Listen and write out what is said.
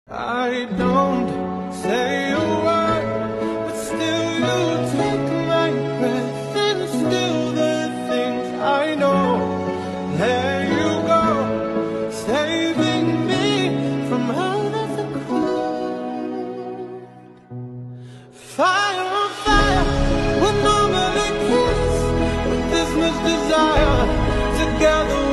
I don't say a word, but still you take my breath, and still the things I know. There you go, saving me from out of the cold. Fire on fire, we'll normally kiss, but this much desire together.